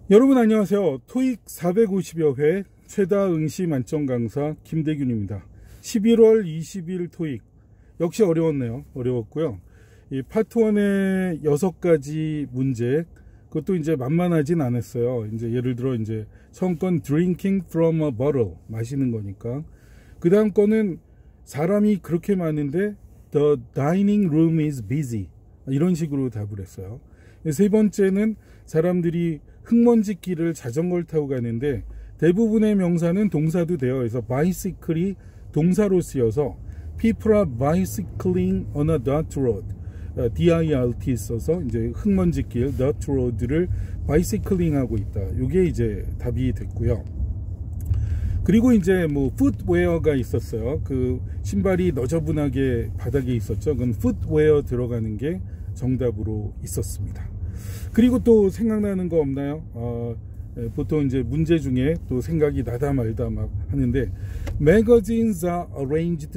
여러분 안녕하세요. 토익 450여 회 최다 응시 만점 강사 김대균입니다. 11월 20일 토익 역시 어려웠네요. 어려웠고요. 이 파트 1의 6가지 문제, 그것도 이제 만만하진 않았어요. 이제 예를 들어 이제 처음 건 drinking from a bottle, 마시는 거니까. 그 다음 거는 사람이 그렇게 많은데 the dining room is busy, 이런 식으로 답을 했어요. 세 번째는 사람들이 흙먼지길을 자전거를 타고 가는데 대부분의 명사는 동사도 되어 있어 bicycle이 동사로 쓰여서 people are bicycling on a dirt road, dirt 써서 이제 흙먼지길 dirt road를 bicycling 하고 있다. 이게 이제 답이 됐고요. 그리고 이제 뭐 footwear가 있었어요. 그 신발이 너저분하게 바닥에 있었죠. 그건 footwear 들어가는 게 정답으로 있었습니다. 그리고 또 생각나는 거 없나요? 보통 이제 문제 중에 또 생각이 나다 말다 막 하는데 magazines are arranged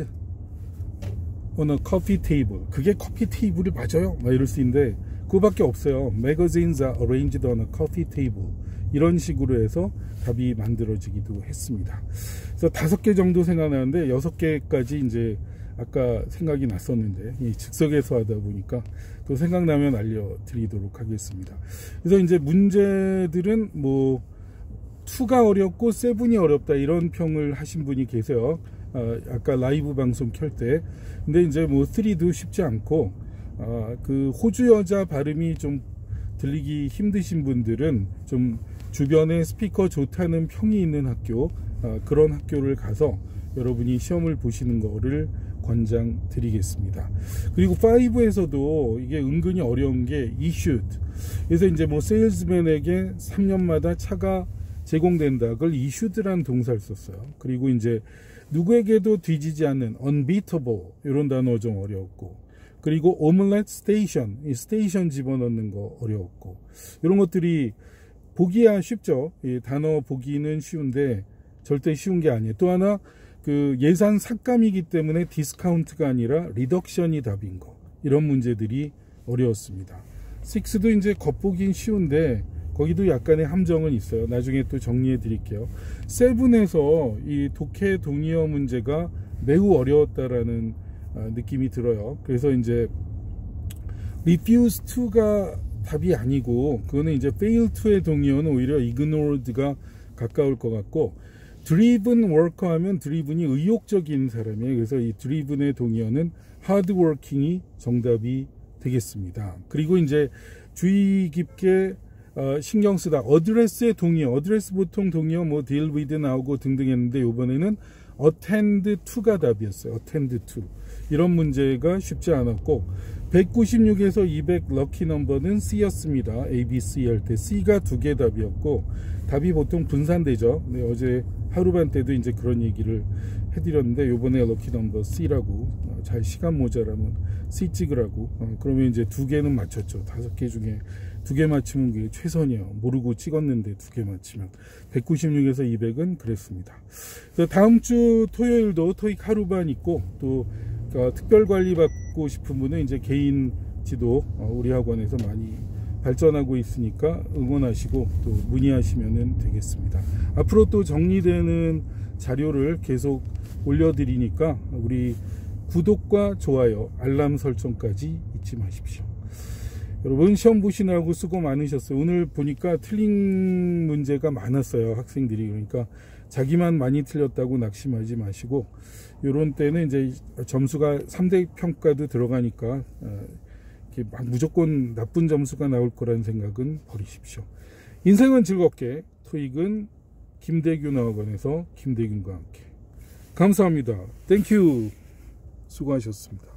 on a coffee table. 그게 커피 테이블이 맞아요? 막 이럴 수 있는데 그거밖에 없어요. magazines are arranged on a coffee table. 이런 식으로 해서 답이 만들어지기도 했습니다. 그래서 5개 정도 생각나는데 6개까지 이제 아까 생각이 났었는데 이 즉석에서 하다 보니까 또 생각나면 알려드리도록 하겠습니다. 그래서 이제 문제들은 뭐 2가 어렵고 7이 어렵다 이런 평을 하신 분이 계세요. 아까 라이브 방송 켤 때. 근데 이제 뭐 3도 쉽지 않고 그 호주 여자 발음이 좀 들리기 힘드신 분들은 좀 주변에 스피커 좋다는 평이 있는 학교, 그런 학교를 가서 여러분이 시험을 보시는 거를 권장드리겠습니다. 그리고 5에서도 이게 은근히 어려운 게 issued. 그래서 이제 뭐 세일즈맨에게 3년마다 차가 제공된다. 그걸 issued라는 동사를 썼어요. 그리고 이제 누구에게도 뒤지지 않는 unbeatable, 이런 단어 좀 어려웠고, 그리고 omelette station, 이 스테이션 집어넣는 거 어려웠고, 이런 것들이 보기야 쉽죠. 이 단어 보기는 쉬운데 절대 쉬운 게 아니에요. 또 하나 그 예산 삭감이기 때문에 디스카운트가 아니라 리덕션이 답인 거, 이런 문제들이 어려웠습니다. 6도 이제 겉보긴 쉬운데 거기도 약간의 함정은 있어요. 나중에 또 정리해 드릴게요. 7에서 이 독해 동의어 문제가 매우 어려웠다라는 느낌이 들어요. 그래서 이제 refuse to가 답이 아니고 그거는 이제 fail to의 동의어는 오히려 ignored가 가까울 것 같고, driven worker 하면 driven이 의욕적인 사람이에요. 그래서 이 driven의 동의어는 hardworking이 정답이 되겠습니다. 그리고 이제 주의 깊게 신경 쓰다 address의 동의어, address 보통 동의어 뭐 deal with 나오고 등등 했는데 이번에는 attend to가 답이었어요. attend to. 이런 문제가 쉽지 않았고 196에서 200 럭키 넘버는 C였습니다. A, B, C 할 때 C가 2개 답이었고 답이 보통 분산되죠. 네, 어제 하루반 때도 이제 그런 얘기를 해드렸는데 요번에 럭키 넘버 C라고, 잘 시간 모자라면 C 찍으라고. 그러면 이제 2개는 맞췄죠. 5개 중에 2개 맞추면 그게 최선이에요. 모르고 찍었는데 2개 맞추면. 196에서 200은 그랬습니다. 다음 주 토요일도 토익 하루반 있고, 또 특별 관리 받고 싶은 분은 이제 개인 지도 우리 학원에서 많이 발전하고 있으니까 응원하시고 또 문의하시면 되겠습니다. 앞으로 또 정리되는 자료를 계속 올려드리니까 우리 구독과 좋아요, 알람 설정까지 잊지 마십시오. 여러분 시험 보시느라고 수고 많으셨어요. 오늘 보니까 틀린 문제가 많았어요. 학생들이. 그러니까 자기만 많이 틀렸다고 낙심하지 마시고, 이런 때는 이제 점수가 3대 평가도 들어가니까 이렇게 막 무조건 나쁜 점수가 나올 거라는 생각은 버리십시오. 인생은 즐겁게, 토익은 김대균 학원에서 김대균과 함께. 감사합니다. 땡큐. 수고하셨습니다.